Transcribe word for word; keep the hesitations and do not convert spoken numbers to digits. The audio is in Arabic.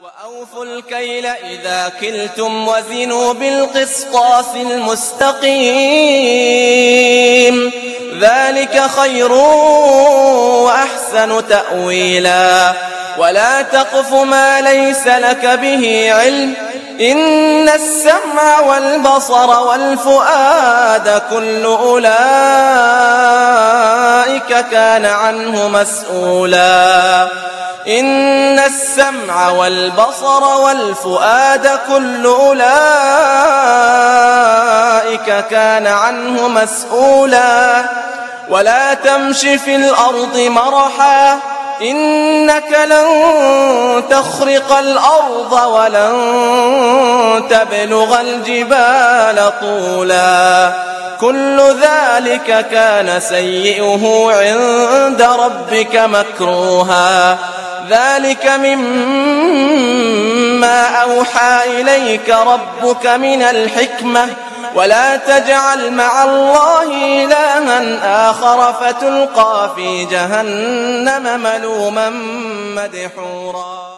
وأوفوا الكيل إذا كلتم وزنوا بالقسطاس المستقيم ذلك خير وأحسن تأويلا ولا تقف ما ليس لك به علم إن السمع والبصر والفؤاد كل أولئك كان عنه مسؤولا إن السمع والبصر والفؤاد كل أولئك كان عنه مسؤولا ولا تمش في الأرض مرحا إنك لن تخرق الأرض ولن تبلغ الجبال طولا كل ذلك كان سيئه عند ربك مكروها ذلك مما أوحى إليك ربك من الحكمة ولا تجعل مع الله إلها آخر فتلقى في جهنم ملوما مدحورا.